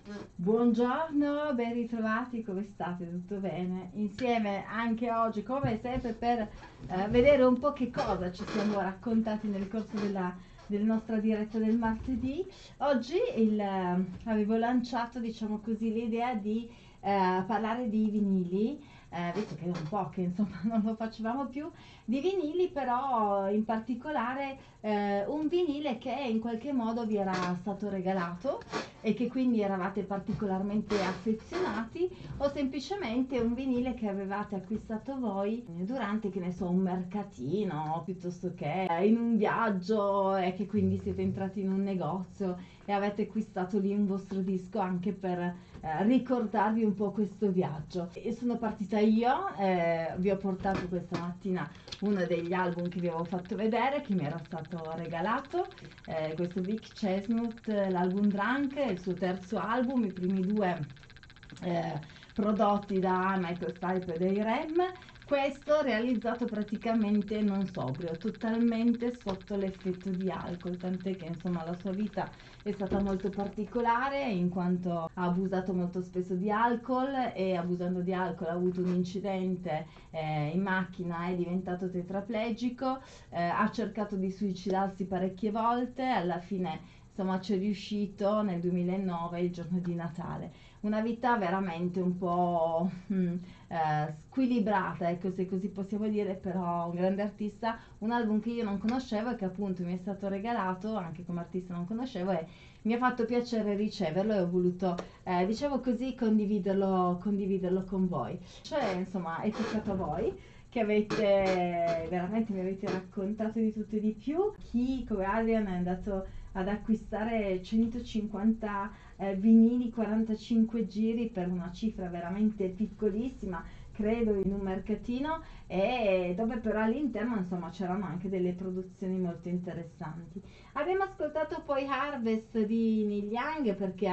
Buongiorno, ben ritrovati, come state? Tutto bene? Insieme anche oggi, come sempre, per vedere un po' che cosa ci siamo raccontati nel corso della nostra diretta del martedì. Oggi avevo lanciato, diciamo così, l'idea di parlare di vinili, visto che è un po' che insomma non lo facevamo più, di vinili, però in particolare un vinile che in qualche modo vi era stato regalato e che quindi eravate particolarmente affezionati, o semplicemente un vinile che avevate acquistato voi durante, che ne so, un mercatino, piuttosto che in un viaggio, e che quindi siete entrati in un negozio e avete acquistato lì un vostro disco anche per ricordarvi un po' questo viaggio. E sono partita io, vi ho portato questa mattina uno degli album che vi avevo fatto vedere, che mi era stato regalato, questo Vic Chestnut, l'album Drunk, il suo terzo album, i primi due prodotti da Michael Stipe e dei Rem. Questo realizzato praticamente non sobrio, totalmente sotto l'effetto di alcol, tant'è che insomma la sua vita è stata molto particolare, in quanto ha abusato molto spesso di alcol, e abusando di alcol ha avuto un incidente in macchina, è diventato tetraplegico, ha cercato di suicidarsi parecchie volte, alla fine insomma ci è riuscito nel 2009, il giorno di Natale. Una vita veramente un po' squilibrata, ecco, se così possiamo dire, però un grande artista, un album che io non conoscevo e che appunto mi è stato regalato, anche come artista non conoscevo, e mi ha fatto piacere riceverlo e ho voluto, diciamo così, condividerlo con voi. Cioè, insomma, è toccato a voi, che avete veramente, mi avete raccontato di tutto e di più. Chi come Adrian è andato ad acquistare 150 vinili 45 giri per una cifra veramente piccolissima, credo, in un mercatino, e dove però all'interno insomma c'erano anche delle produzioni molto interessanti. Abbiamo ascoltato poi Harvest di Neil Young,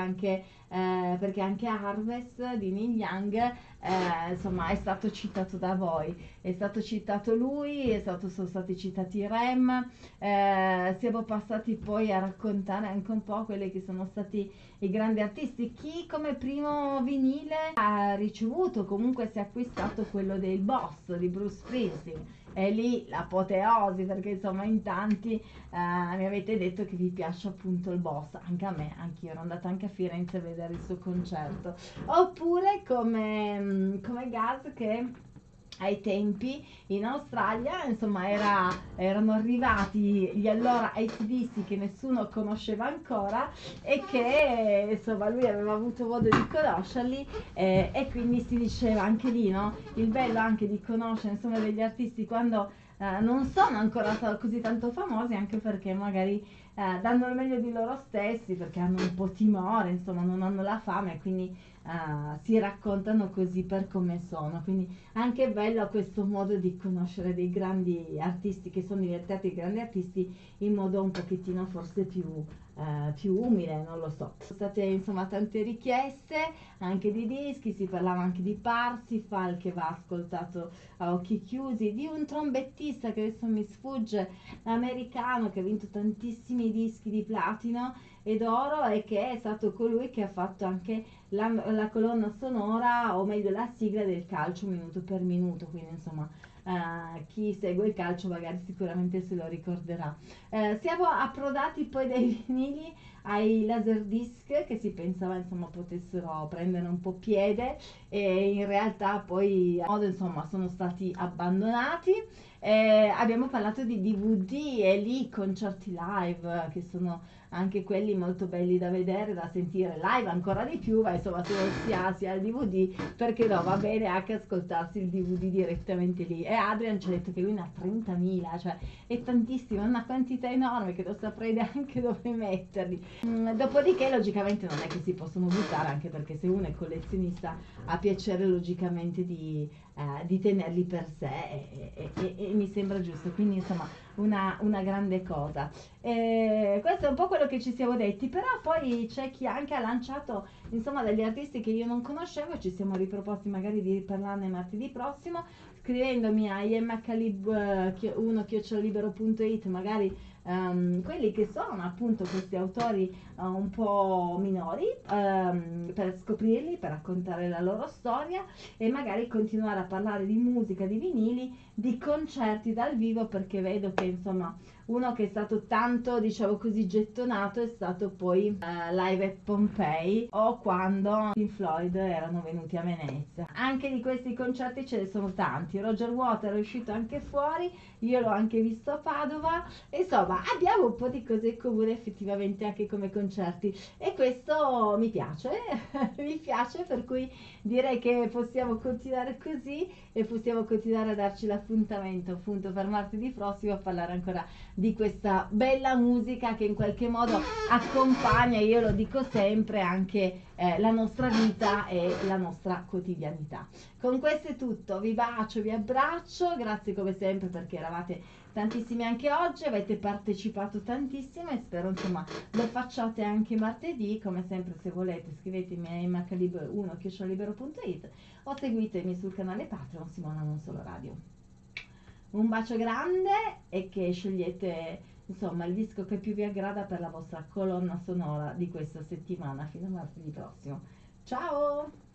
perché anche Harvest di Neil Young insomma è stato citato da voi, è stato citato lui, sono stati citati i Rem, siamo passati poi a raccontare anche un po' quelli che sono stati i grandi artisti. Chi come primo vinile ha ricevuto, comunque si è acquistato, quello del Boss di Bruce Springsteen, e lì l'apoteosi, perché insomma in tanti mi avete detto che vi piace appunto il Boss, anche a me, anch'io ero andata anche a Firenze a vedere il suo concerto. Oppure come Gaz, che ai tempi in Australia insomma erano arrivati gli allora AC/DC, che nessuno conosceva ancora, e che insomma lui aveva avuto modo di conoscerli, e quindi si diceva anche lì, no? Il bello anche di conoscere insomma degli artisti quando non sono ancora così tanto famosi, anche perché magari danno il meglio di loro stessi, perché hanno un po' timore, insomma non hanno la fama, e quindi si raccontano così per come sono. Quindi anche bello questo modo di conoscere dei grandi artisti, che sono diventati grandi artisti, in modo un pochettino forse più umile, non lo so. Sono state insomma tante richieste anche di dischi, si parlava anche di Parsifal, che va ascoltato a occhi chiusi, di un trombettista che adesso mi sfugge, americano, che ha vinto tantissimi dischi di platino ed oro, e che è stato colui che ha fatto anche la colonna sonora, o meglio la sigla del calcio minuto per minuto, quindi insomma chi segue il calcio magari sicuramente se lo ricorderà. Siamo approdati poi dai vinili ai laserdisc, che si pensava insomma potessero prendere un po' piede, e in realtà poi a modo insomma sono stati abbandonati. Abbiamo parlato di DVD, e lì concerti live, che sono anche quelli molto belli da vedere, da sentire live ancora di più, ma insomma se non si ha il DVD, perché no, va bene anche ascoltarsi il DVD direttamente lì. E Adrian ci ha detto che lui ne ha 30.000, cioè è tantissimo, è una quantità enorme che non saprei neanche dove metterli. Dopodiché logicamente non è che si possono buttare, anche perché se uno è collezionista ha piacere logicamente di tenerli per sé, e mi sembra giusto, quindi insomma una grande cosa. Questo è un po' quello che ci siamo detti, però poi c'è chi anche ha lanciato insomma degli artisti che io non conoscevo, ci siamo riproposti magari di parlarne martedì prossimo, scrivendomi a imhlib1@libero.it magari quelli che sono appunto questi autori un po' minori, per scoprirli, per raccontare la loro storia e magari continuare a parlare di musica, di vinili, di concerti dal vivo, perché vedo che insomma uno che è stato tanto, diciamo così, gettonato è stato poi Live at Pompei, o quando Pink Floyd erano venuti a Venezia. Anche di questi concerti ce ne sono tanti. Roger Waters è uscito anche fuori, io l'ho anche visto a Padova. Insomma, abbiamo un po' di cose in comune effettivamente anche come concerti, e questo mi piace, mi piace, per cui direi che possiamo continuare così e possiamo continuare a darci l'appuntamento appunto per martedì prossimo a parlare ancora di questa bella musica che in qualche modo accompagna, io lo dico sempre, anche la nostra vita e la nostra quotidianità. Con questo è tutto, vi bacio, vi abbraccio, grazie come sempre perché eravate tantissimi anche oggi, avete partecipato tantissimo e spero insomma lo facciate anche martedì. Come sempre, se volete scrivetemi a imhlib1@libero.it o seguitemi sul canale Patreon Simona Non Solo Radio. Un bacio grande e che scegliete insomma il disco che più vi aggrada per la vostra colonna sonora di questa settimana fino a martedì prossimo. Ciao!